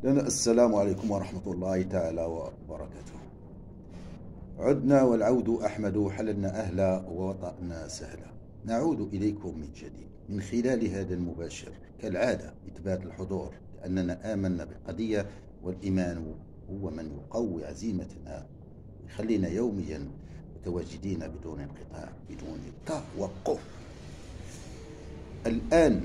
لنا السلام عليكم ورحمة الله تعالى وبركاته. عدنا والعود أحمد، حللنا أهلا ووطأنا سهلا. نعود إليكم من جديد من خلال هذا المباشر كالعادة إثبات الحضور، لأننا آمنا بقضية، والإيمان هو من يقوي عزيمتنا ويخلينا يوميا متواجدين بدون انقطاع بدون توقف. الآن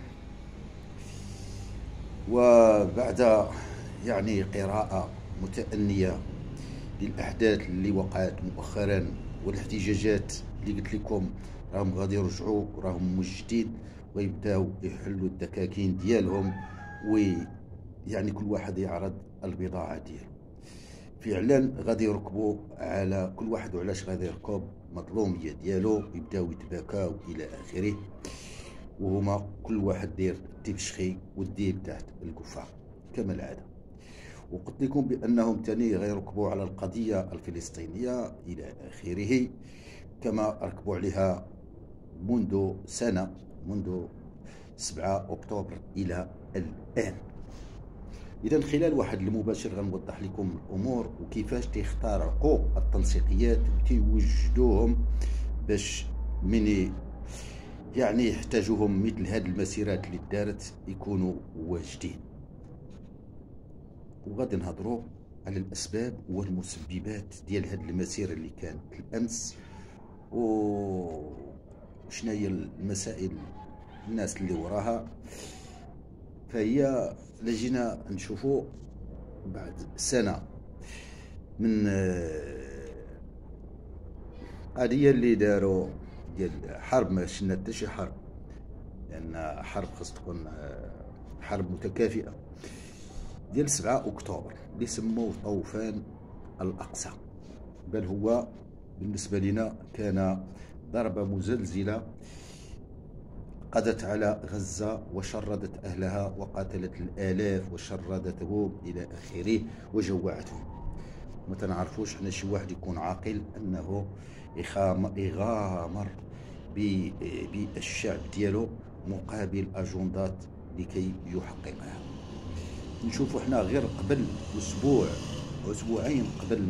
وبعد قراءة متأنية للأحداث اللي وقعت مؤخرا والاحتجاجات اللي قلت لكم راهم غادي يرجعوا، راهم موجدين ويبداو يحلوا الدكاكين ديالهم، كل واحد يعرض البضاعة ديالو. فعلا غادي يركبوا على كل واحد، وعلاش غادي يركب مظلومية ديالو، يبداو يتباكاو إلى آخره، وهما كل واحد دير تيبشخي والديب تحت القفا كما العادة. وقلت لكم بأنهم تاني غيركبوا على القضية الفلسطينية إلى آخره، كما ركبوا عليها منذ سنة، منذ 7 أكتوبر إلى الآن. إذا خلال واحد المباشر غنوضح لكم الأمور وكيفاش تيخترقوا التنسيقيات وتيوجدوهم باش من يحتاجوهم مثل هذه المسيرات اللي دارت يكونوا واجدين. وغادي نهضروا على الأسباب والمسببات ديال هذه المسيرة اللي كانت الأمس، وشنا هي المسائل الناس اللي وراها. فهي لجينا نشوفوا بعد سنة من قضية اللي داروا ديال حرب، ما شفنا حتى شي حرب، لأن حرب خاص تكون حرب متكافئة، ديال 7 أكتوبر اللي سموه طوفان الأقصى. بل هو بالنسبة لنا كان ضربة مزلزلة قضت على غزة وشردت أهلها وقاتلت الآلاف وشردتهم إلى آخره وجوعتهم. ما تنعرفوش حنا شي واحد يكون عاقل أنه يغامر بالشعب ديالو مقابل أجندات لكي يحققها. نشوفوا حنا غير قبل أسبوع وأسبوعين قبل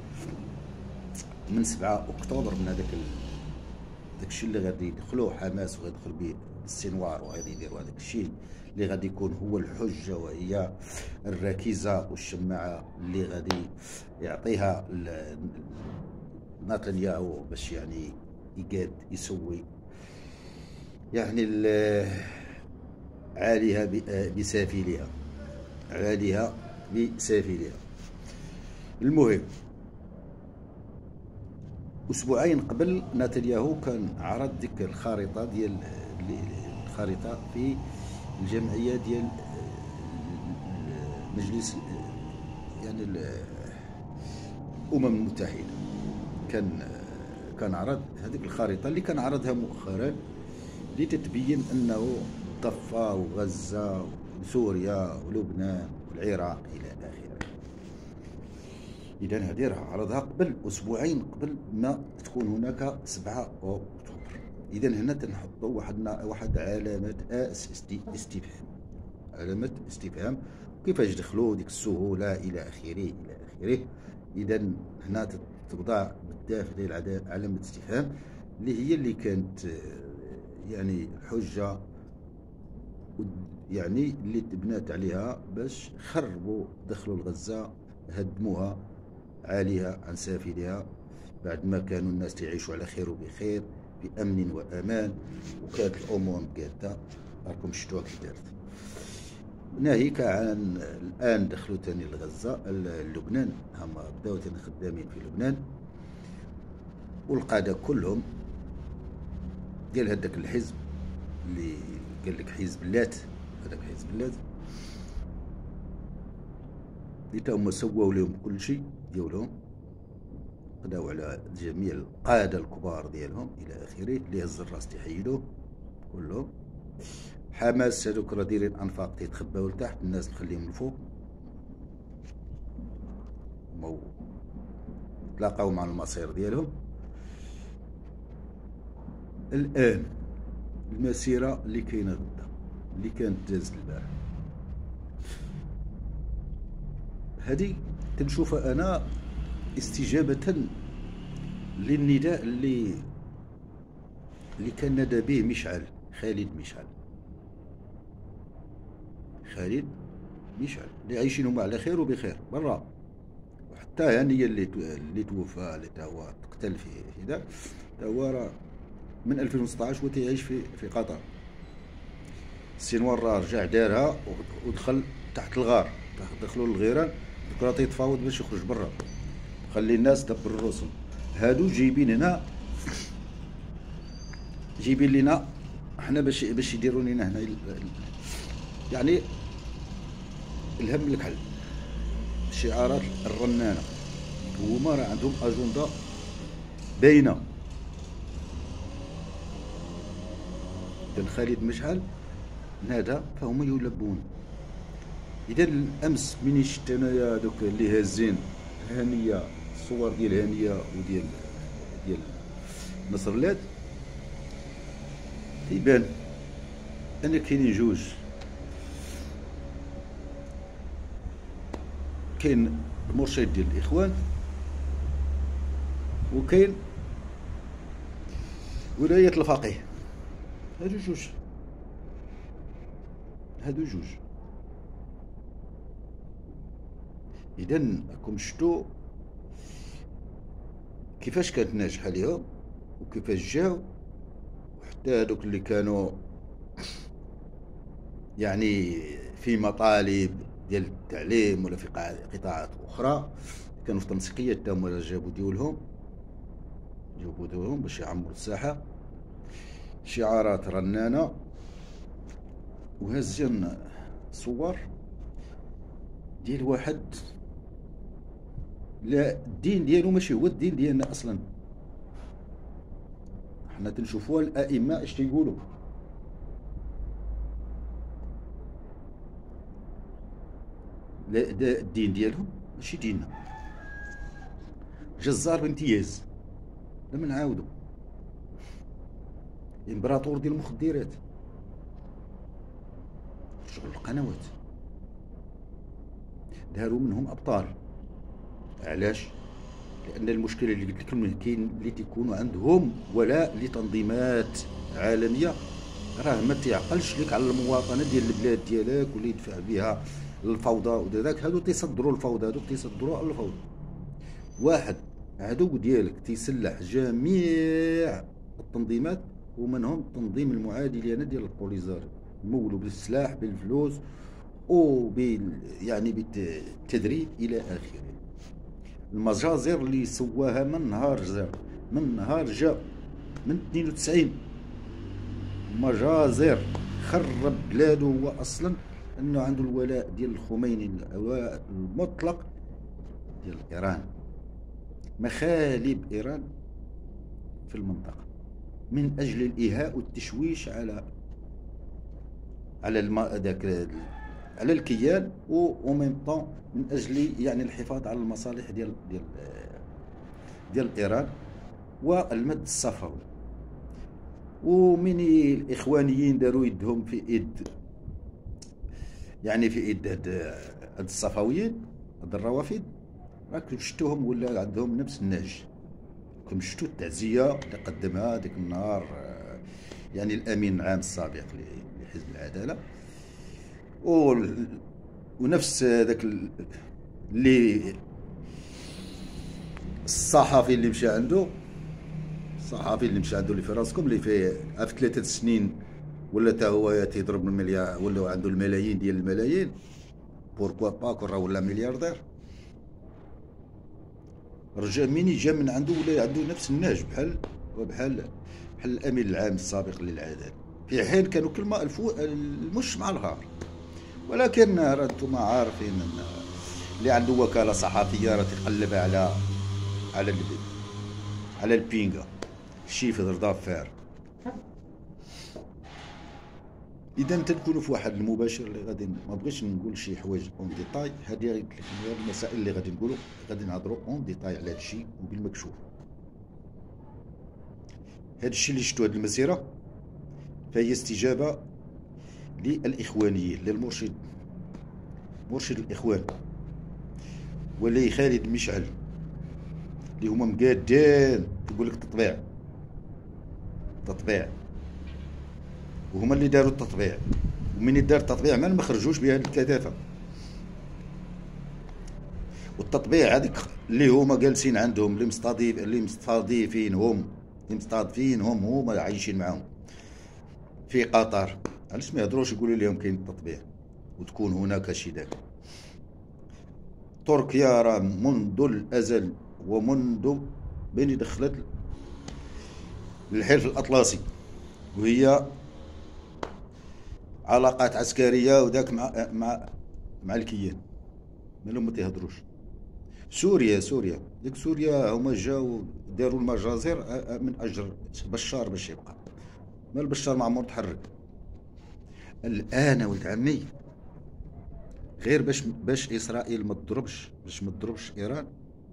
من 7 أكتوبر، من هذاك الشيء اللي غادي يدخلوه حماس وغيدخل به السنوار وغادي يديروا هذاك الشيء اللي غادي يكون هو الحجة، وهي الركيزة والشماعة اللي غادي يعطيها نتنياهو باش يقاد يسوي عاليها بسافلها، عاليها بسافلها. المهم أسبوعين قبل نتنياهو كان عرض ديك الخريطة ديال الخريطة في الجمعية ديال مجلس الأمم المتحدة. كان عرض هذيك الخريطة اللي كان عرضها مؤخرا لتتبين أنه ضفة وغزة وسوريا ولبنان والعراق إلى آخره. إذا هذه راه عرضها قبل أسبوعين قبل ما تكون هناك 7 أكتوبر. إذا هنا تنحطوا واحد علامة استفهام، علامة استفهام كيفاش دخلوا ديك السهولة إلى آخره إلى آخره. إذا هنا توضع بالداخل ديال علامة استفهام اللي كانت الحجة اللي تبنات عليها باش خربوا دخلوا لغزة، هدموها عاليها عن سافلها، بعد ما كانوا الناس تعيشوا على خير وبخير بأمن وأمان وكانت الأمور مقادة. راكم شفتوها كي دارت. ناهيك عن الآن دخلوا تاني لغزة لبنان، هما بداو تاني خدامين في لبنان، والقادة كلهم ديال هذاك الحزب اللي قال لك حزب اللات، هذاك حزب اللات اللي تا هما سواو لهم كل شيء ديالهم، قداو على جميع القادة الكبار ديالهم إلى آخره، اللي هز الراس تيحيدوه كلهم. حماس هذوك راه دايرين أنفاق تيتخباو لتحت، الناس نخليهم الفوق، تلاقاو مع المصير ديالهم. الآن المسيرة اللي كاينة غدا اللي كانت دازت البارح، هذه تنشوفها انا استجابة للنداء اللي كان نادى به مشعل، خالد مشعل. خالد مشعل اللي عايشين هما على خير وبخير برا، وحتى هانية اللي توفى، اللي تا هو تقتل في ذاك، تا هو راه من 2016 وتيعيش في قطر. السنوار راه رجع دارها ودخل تحت الغار، دخلوا للغيران، دوك راه تيتفاوض باش يخرج برا، خلي الناس دبر الرسل. هادو جايبين هنا، جايبين لينا حنا باش يديروا لينا هنا يعني الهم الكحل، الشعارات الرنانه. هما راه عندهم اجنده باينه. كان خالد مشعل نادى فهما يلبون. اذا الامس مني شفت انايا دوك اللي هازين هانيه، الصور ديال هانيه ديال نصر اللات، يبان ان كاينين جوج، كاين المرشد ديال الاخوان وكاين ولاية الفقيه. هادو جوج، هادو جوج. اذا راكم شفتوا كيفاش كانت ناجحه ليهم وكيفاش جاو، وحتى هادوك اللي كانوا يعني في مطالب ديال التعليم ولا في قطاعات اخرى كانوا في تنسيقيه حتى هما جابوا ديولهم باش يعمروا الساحه، شعارات رنانه وهازين صور ديال واحد لا الدين ديالو ماشي هو الدين ديالنا اصلا. حنا تنشوفوها الائمه اش تيقولوا، لا الدين ديالهم ماشي ديننا. جزار بامتياز، لما نعاودو امبراطور ديال المخدرات، شغل القنوات داروا منهم ابطال. علاش؟ لان المشكله اللي قلت لكم كاين اللي تيكونوا عندهم ولاء لتنظيمات عالميه، راه ما تيعقلش لك على المواطنه ديال البلاد ديالك واللي يدفع بها الفوضى وذاك. هادو تيصدروا الفوضى، هادوك تيصدروا الفوضى. واحد عدو ديالك تيسلح جميع التنظيمات ومنهم التنظيم المعادي لنا ديال البوليزار، مولو بالسلاح بالفلوس يعني بالتدريب الى اخره. المجازر اللي سواها من نهار جا من 92 مجازر، خرب بلادو. هو اصلا انه عنده الولاء ديال الخميني، الولاء المطلق ديال ايران، مخالب ايران في المنطقه من اجل الايهاء والتشويش على على الكيان، وميم طون من اجل يعني الحفاظ على المصالح ديال ايران والمد الصفوي. ومن الاخوانيين داروا يدهم في يد، يعني في يد هاد الصفويين، هاد الروافد، راكم شفتوهم ولا عندهم نفس النهج. راكم شفتوا التعزيه اللي قدمها ديك النهار يعني الامين العام السابق لحزب العداله، ونفس ذاك اللي الصحفي اللي مشى عنده، اللي في راسكم، اللي في 3 سنين ولا تا هو تيضرب المليار ولا عنده الملايين ديال الملايين، بوركوا با كون راه ولا ملياردير. الرجال منين جا من عنده ولا عنده نفس النهج بحال الامين العام السابق للعداله، في حين كانوا كلمه المش مع الغار. ولكن راه انتم عارفين ان اللي عنده وكاله صحفيه راه تيقلب على البينغا الشيف ضافار. اذا تنكونوا في واحد المباشر اللي غادي ما بغيتش نقول شي حوايج اون ديتاي، هذه المسائل اللي غادي نقولوا، غادي نهضروا اون ديتاي على هذا الشيء وبالمكشوف. هذا الشيء اللي شفتوا هذه المسيره فهي استجابه للاخوانيين، مرشد الاخوان ولي خالد مشعل اللي هما مقادين يقول لك تطبيع، وهما اللي داروا التطبيع، ومن دار التطبيع ما خرجوش بهذه الكثافه. والتطبيع هذيك اللي هما جالسين عندهم اللي مستضيفينهم هما عايشين معاهم في قطر، علاش ما يهضروش يقولوا لهم كاين التطبيع وتكون هناك شدة؟ تركيا راه منذ الازل ومنذ بين دخلت الحلف الاطلسي وهي علاقات عسكريه وداك مع الكيان، مالهم ما تيهضروش. سوريا ديك سوريا هما جاو داروا المجازر من اجل بشار باش يبقى، مال بشار ما عمرو تحرك. الان ولد عمي غير باش اسرائيل ما تضربش، باش ما تضربش ايران،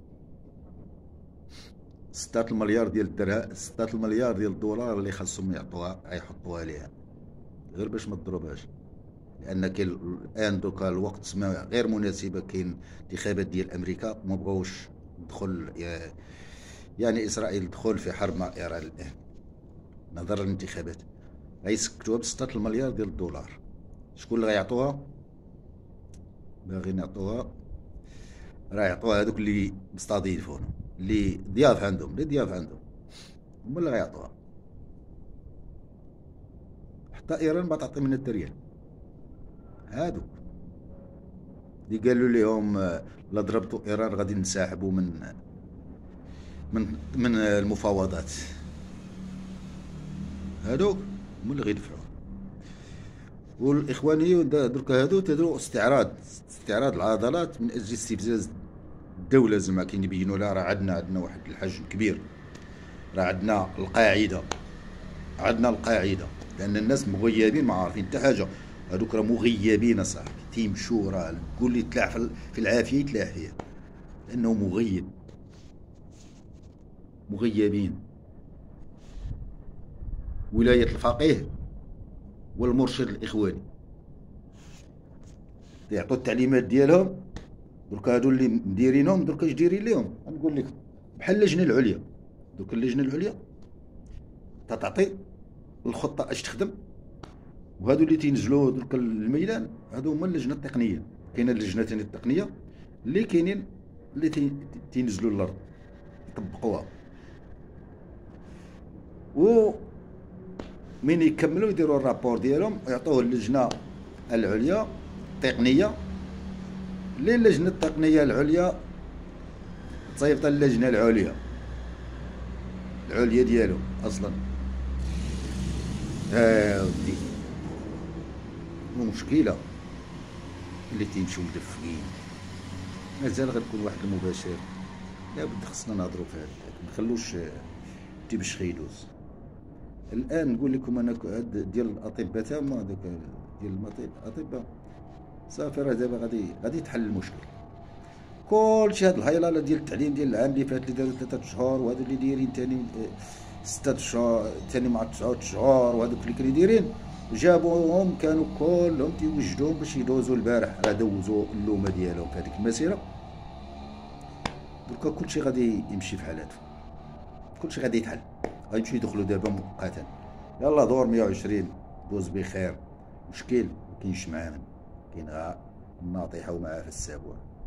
6 المليار ديال الدرهم، 6 المليار ديال الدولار اللي خاصهم يحطوها ليها غير باش ما تضربهاش. لان كاين الان دوكا الوقت غير مناسبه، كاين انتخابات ديال امريكا ما بغاوش تدخل، يعني اسرائيل تدخل في حرب مع ايران الان نظرا للانتخابات. غيسكتوها ب 6 المليار ديال الدولار. شكون اللي غيعطوها؟ باغيين يعطوها، راه يعطوها هذوك اللي مستضيفون، اللي ضياف عندهم، هما اللي غيعطوها. حتى ايران ما تعطي منها التريال. هادوك اللي قالوا لهم لا ضربتوا ايران غادي نسحبوا من المفاوضات، هادوك هما اللي غيدفعوا. والاخوانيون دركا هادو تدروا استعراض العضلات من اجل استفزاز الدوله. زعما كاين يبينوا لها راه عندنا واحد الحجم كبير، راه عندنا القاعده، لان الناس مغيبين ما عارفين حتى حاجه. هادوك راه مغيبين اصاحبي، تيمشوا راه تقول لي تلاح في العافيه يتلاح فيها، لانه مغيبين. ولايه الفقيه والمرشد الاخواني يعطوا التعليمات ديالهم. درك هادو اللي مديرينهم درك اش دايرين ليهم؟ غنقول لك بحال اللجنه العليا. درك اللجنه العليا تعطي الخطه اش تخدم، وهادو اللي تينزلوا درك الميدان هادو هما اللجنه التقنيه. كاينه اللجنتين التقنيه اللي كاينين اللي تينزلوا للارض يطبقوها، و من يكملوا يديروا الرابور ديالهم ويعطوه اللجنه العليا التقنيه، اللي اللجنه التقنيه العليا تصيفط اللجنه العليا ديالو اصلا. ودي مشكله اللي تيمشيو مدفقين. مازال غتكون واحد المباشر، لابد خصنا نهضروا في هذا، ما نخلوش تيبش يدوز. الان نقول لكم انا ديال الاطباء تما هذاك ديال الاطباء صافي، راه دابا غادي تحل المشكل. كلشي هاد الهيلاله ديال التعليم ديال العام اللي فات اللي داروا 3 شهور، وهادو اللي دايرين ثاني 6 شهور ثاني مع 9 شهور، وهادوك اللي كانوا دايرين جابوهم كانوا كلهم تيوجدوهم باش يدوزوا. البارح راه دوزوا اللومه ديالهم في هذيك المسيره. دركا كلشي غادي يمشي في حالاته، كلشي غادي يتحل، غيمشيو يدخلوا دابا مؤقتا. يلا دور 120 دوز بخير، مشكل مكاينش معامل، كاين غا الناطحه ومعاه في السابوه.